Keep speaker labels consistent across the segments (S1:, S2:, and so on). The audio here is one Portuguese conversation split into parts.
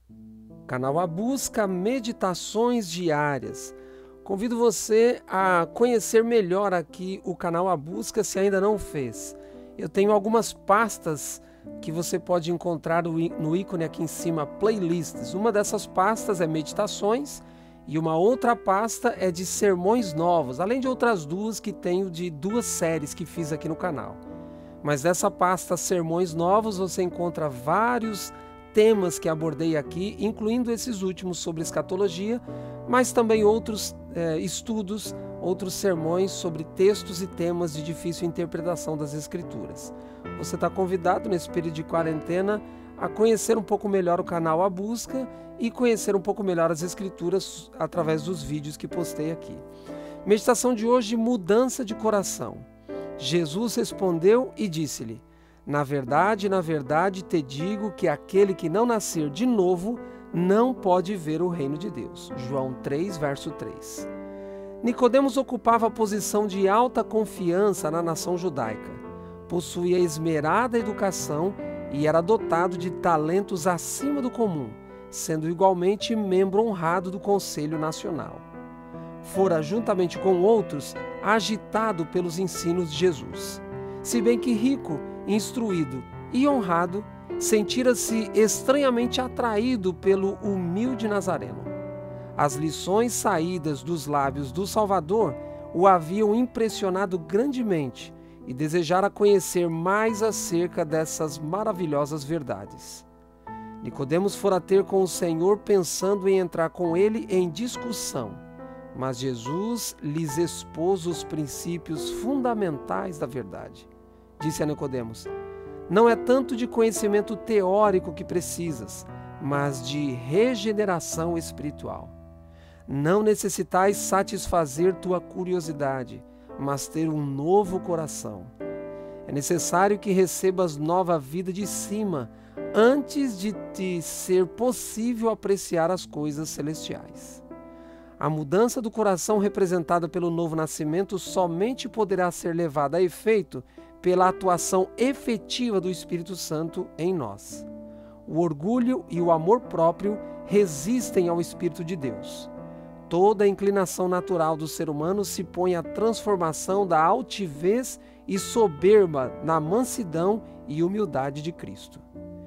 S1: Canal A Busca, meditações diárias. Convido você a conhecer melhor aqui o canal A Busca, se ainda não fez. Eu tenho algumas pastas que você pode encontrar no ícone aqui em cima, playlists. Uma dessas pastas é meditações e uma outra pasta é de sermões novos, além de outras duas que tenho de duas séries que fiz aqui no canal. Mas nessa pasta sermões novos você encontra vários temas que abordei aqui, incluindo esses últimos sobre escatologia, mas também outros estudos, outros sermões sobre textos e temas de difícil interpretação das Escrituras. Você está convidado nesse período de quarentena a conhecer um pouco melhor o canal A Busca e conhecer um pouco melhor as Escrituras através dos vídeos que postei aqui. Meditação de hoje, mudança de coração. Jesus respondeu e disse-lhe: na verdade, te digo que aquele que não nascer de novo não pode ver o reino de Deus. João 3, verso 3. Nicodemos ocupava a posição de alta confiança na nação judaica. Possuía esmerada educação e era dotado de talentos acima do comum, sendo igualmente membro honrado do Conselho Nacional. Fora, juntamente com outros, agitado pelos ensinos de Jesus. Se bem que rico, instruído e honrado, sentira-se estranhamente atraído pelo humilde Nazareno. As lições saídas dos lábios do Salvador o haviam impressionado grandemente e desejara conhecer mais acerca dessas maravilhosas verdades. Nicodemos fora ter com o Senhor pensando em entrar com ele em discussão, mas Jesus lhes expôs os princípios fundamentais da verdade. Disse a Nicodemos: não é tanto de conhecimento teórico que precisas, mas de regeneração espiritual. Não necessitais satisfazer tua curiosidade, mas ter um novo coração. É necessário que recebas nova vida de cima, antes de te ser possível apreciar as coisas celestiais. A mudança do coração representada pelo novo nascimento somente poderá ser levada a efeito pela atuação efetiva do Espírito Santo em nós. O orgulho e o amor próprio resistem ao Espírito de Deus. Toda a inclinação natural do ser humano se põe à transformação da altivez e soberba na mansidão e humildade de Cristo.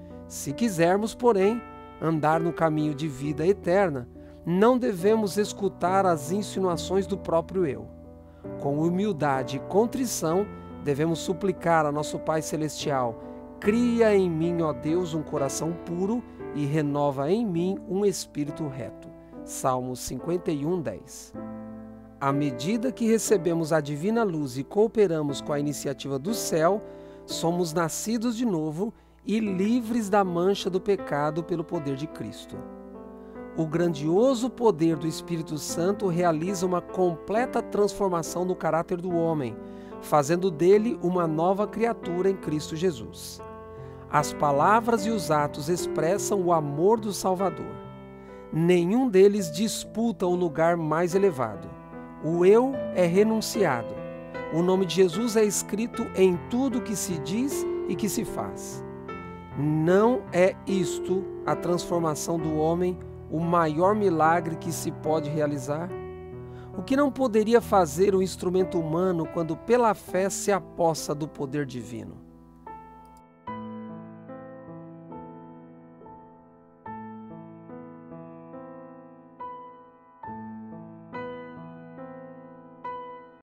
S1: Se quisermos, porém, andar no caminho de vida eterna, não devemos escutar as insinuações do próprio eu. Com humildade e contrição, devemos suplicar a nosso Pai Celestial: cria em mim, ó Deus, um coração puro e renova em mim um espírito reto. Salmos 51, 10. À medida que recebemos a divina luz e cooperamos com a iniciativa do céu, somos nascidos de novo e livres da mancha do pecado pelo poder de Cristo. O grandioso poder do Espírito Santo realiza uma completa transformação no caráter do homem, fazendo dele uma nova criatura em Cristo Jesus. As palavras e os atos expressam o amor do Salvador. Nenhum deles disputa o lugar mais elevado. O eu é renunciado. O nome de Jesus é escrito em tudo que se diz e que se faz. Não é isto a transformação do homem, o maior milagre que se pode realizar? O que não poderia fazer o instrumento humano quando pela fé se apossa do poder divino?